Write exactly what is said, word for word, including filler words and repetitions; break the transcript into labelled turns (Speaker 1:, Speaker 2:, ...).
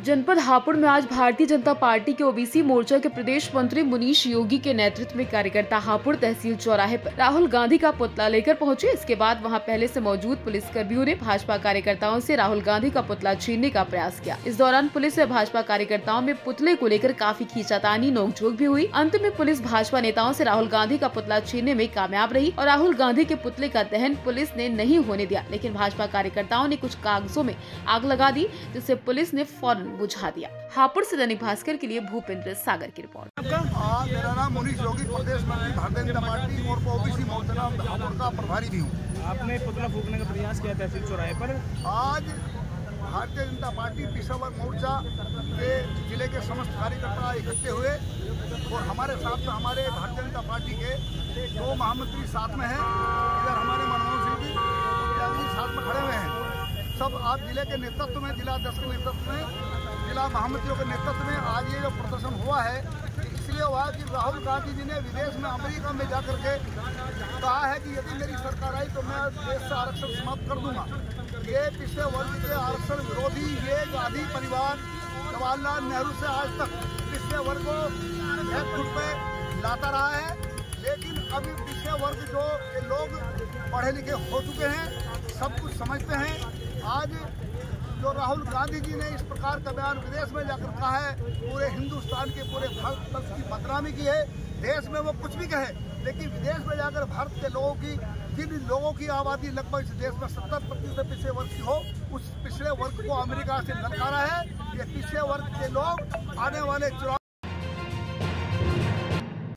Speaker 1: जनपद हापुड़ में आज भारतीय जनता पार्टी के ओबीसी मोर्चा के प्रदेश मंत्री मुनीश योगी के नेतृत्व में कार्यकर्ता हापुड़ तहसील चौराहे पर राहुल गांधी का पुतला लेकर पहुंचे। इसके बाद वहां पहले से मौजूद पुलिस कर्मियों ने भाजपा कार्यकर्ताओं से राहुल गांधी का पुतला छीनने का प्रयास किया। इस दौरान पुलिस व भाजपा कार्यकर्ताओं में पुतले को लेकर काफी खींचातानी नोकझोंक भी हुई। अंत में पुलिस भाजपा नेताओं से राहुल गांधी का पुतला छीनने में कामयाब रही और राहुल गांधी के पुतले का दहन पुलिस ने नहीं होने दिया, लेकिन भाजपा कार्यकर्ताओं ने कुछ कागजों में आग लगा दी, जिससे पुलिस ने फौरन बुझा दिया। हापुड़ से दैनिक भास्कर के लिए भूपेंद्र सागर की रिपोर्ट।
Speaker 2: आ, मेरा नाम मुनीश योगी, प्रदेश मंत्री भारतीय जनता पार्टी और ओबीसी मोर्चा हापुड़ का प्रभारी भी हूँ।
Speaker 3: आपने पुतला फूकने का प्रयास किया तहसील चौराहे पर।
Speaker 2: आज भारतीय जनता पार्टी पेशेवर मोर्चा के जिले के समस्त कार्यकर्ता इकट्ठे हुए और हमारे साथ में हमारे भारतीय जनता पार्टी के दो महामंत्री साथ में हैं। इधर हमारे मनमोहन सिंह जी जी साथ में खड़े हुए हैं। सब आज जिले के नेतृत्व में, जिला अध्यक्ष के नेतृत्व में, जिला महामंत्रियों के नेतृत्व में आज ये जो प्रदर्शन हुआ है, इसलिए हुआ कि राहुल गांधी जी ने विदेश में अमेरिका में जाकर के कहा है कि यदि मेरी सरकार आई तो मैं देश से आरक्षण समाप्त कर दूंगा। ये पिछले वर्ग के आरक्षण विरोधी ये गांधी परिवार जवाहरलाल नेहरू से आज तक पिछले वर्ग को एक फुट पे लाता रहा है, लेकिन अभी पिछले वर्ग जो ये लोग पढ़े लिखे हो चुके हैं, सब कुछ समझते हैं। आज जो राहुल गांधी जी ने इस प्रकार का बयान विदेश में जाकर कहा है, पूरे हिंदुस्तान के पूरे भारत वर्ष की बदनामी की है। देश में वो कुछ भी कहे, लेकिन विदेश में जाकर भारत के लोगों की, जिन लोगों की आबादी लगभग इस देश में सत्तर प्रतिशत पिछले वर्ग की हो, उस पिछले वर्ग को अमेरिका से ललकारा है। ये पिछले वर्ग के लोग आने वाले चुनाव